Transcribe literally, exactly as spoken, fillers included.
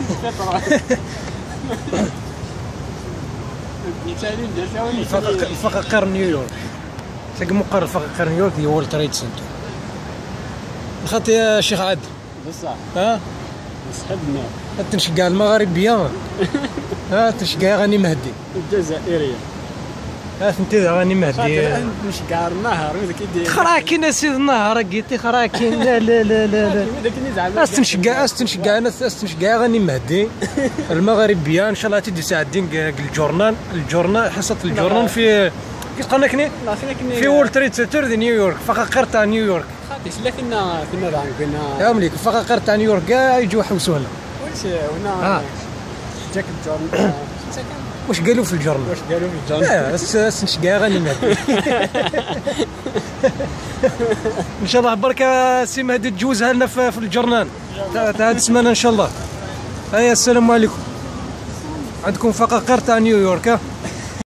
الفقاقير نيويورك تلقى مقر الفقاقير نيويورك هي وورلد تريد سنتر. الخطي يا شيخ عاد بصح ها صحبنا تنشقى المغاربيه ها تنشقى غني مهدي الجزائريه ها فهمتي غني مهدي نشقى النهر كيدير خراكين اسيد النهر قلتي خراكين لا لا لا لا لا استنشقى استنشقى انا استنشقى غني مهدي المغاربيه ان شاء الله تدي ساعدين الجورنال الجورنال حصه الجورنال في كيف قلنا كني في وول تريد سنتر دي نيويورك فقاقير تاع نيويورك خاطيش لا كنا كنا راه كنا يا مليك الفقاقير تاع نيويورك كاع يجوا يحوسوا هنا واش هنا جاك الجورنال واش قالوا في الجورنال واش قالوا في الجورنال لا استنشقى غني مهدي ان شاء الله برك سي مهدي تجوزها لنا في الجورنال تاع هذه السمانه ان شاء الله. هيا السلام عليكم. عندكم فقاقير تاع نيويورك.